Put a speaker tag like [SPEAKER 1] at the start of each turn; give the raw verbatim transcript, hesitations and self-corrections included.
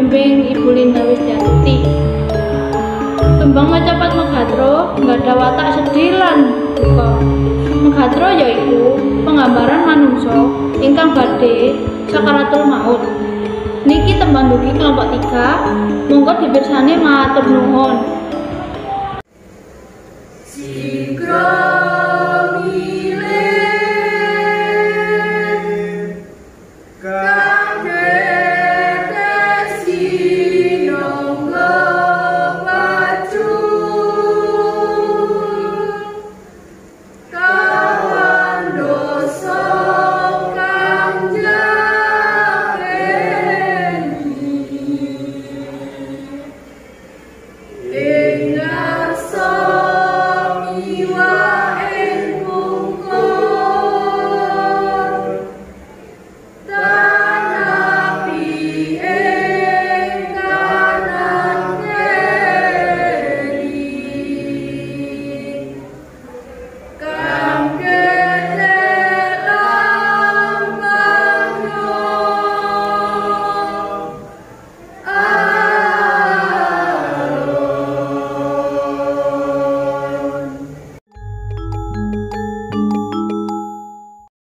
[SPEAKER 1] bimbing Ibu Linda Wisdiati. Tembang macapat Megatro nggak ada watak sedih lan duka. Megatro yaiku penggambaran manungso ingkang badhe sakaratul maut. Niki tembang dugi kelompok tiga, monggo dipirsani matur nuwun. Sikro